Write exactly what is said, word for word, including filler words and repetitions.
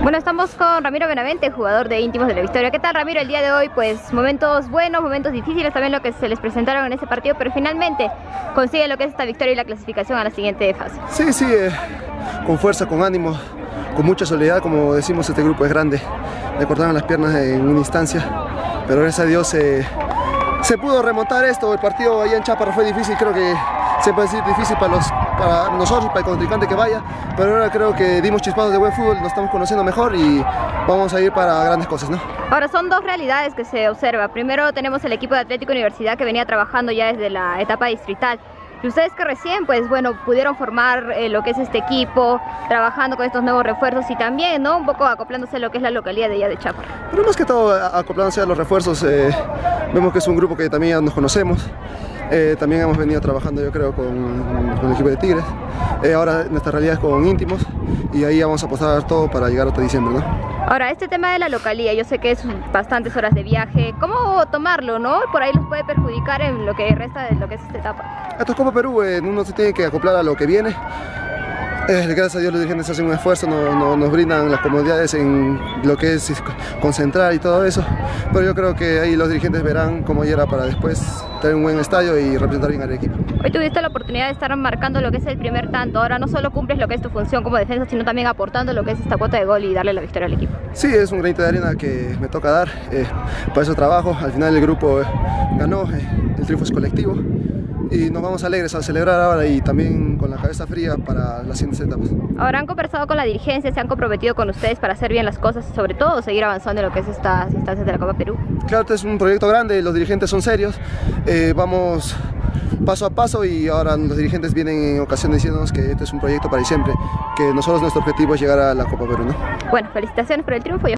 Bueno, estamos con Ramiro Benavente, jugador de Íntimos de la Victoria. ¿Qué tal, Ramiro? El día de hoy, pues momentos buenos, momentos difíciles, también lo que se les presentaron en ese partido, pero finalmente consiguen lo que es esta victoria y la clasificación a la siguiente fase. Sí, sí, eh, con fuerza, con ánimo, con mucha solidaridad, como decimos, este grupo es grande. Le cortaron las piernas en una instancia, pero gracias a Dios eh, se pudo remontar esto. El partido allá en Chápara fue difícil, creo que se puede decir difícil para, los, para nosotros, para el contrincante que vaya, pero ahora creo que dimos chispazos de buen fútbol, nos estamos conociendo mejor y vamos a ir para grandes cosas, ¿no? Ahora, son dos realidades que se observa. Primero tenemos el equipo de Atlético Universidad que venía trabajando ya desde la etapa distrital. Y ustedes que recién, pues bueno, pudieron formar eh, lo que es este equipo, trabajando con estos nuevos refuerzos y también, ¿no?, un poco acoplándose a lo que es la localidad de allá de Chápara. Pero más que todo, acoplándose a los refuerzos, eh, vemos que es un grupo que también ya nos conocemos. Eh, también hemos venido trabajando, yo creo, con, con el equipo de Tigres. Eh, ahora nuestra realidad es con Íntimos y ahí vamos a apostar todo para llegar hasta diciembre, ¿no? Ahora, este tema de la localía, yo sé que es bastantes horas de viaje. ¿Cómo tomarlo, no? Por ahí los puede perjudicar en lo que resta de lo que es esta etapa. Esto es Copa Perú, eh, uno se tiene que acoplar a lo que viene. Eh, gracias a Dios los dirigentes hacen un esfuerzo, no, no, nos brindan las comodidades en lo que es concentrar y todo eso, pero yo creo que ahí los dirigentes verán cómo llega para después tener un buen estadio y representar bien al equipo. Hoy tuviste la oportunidad de estar marcando lo que es el primer tanto. Ahora no solo cumples lo que es tu función como defensa, sino también aportando lo que es esta cuota de gol y darle la victoria al equipo. Sí, es un granito de arena que me toca dar, eh, para eso trabajo. Al final el grupo eh, ganó, eh, el triunfo es colectivo. Y nos vamos alegres a celebrar ahora y también con la cabeza fría para las siguientes etapas. Ahora, han conversado con la dirigencia, se han comprometido con ustedes para hacer bien las cosas y sobre todo seguir avanzando en lo que es estas instancias de la Copa Perú. Claro, este es un proyecto grande, los dirigentes son serios, eh, vamos paso a paso y ahora los dirigentes vienen en ocasiones diciéndonos que este es un proyecto para siempre, que nosotros nuestro objetivo es llegar a la Copa Perú, ¿no? Bueno, felicitaciones por el triunfo.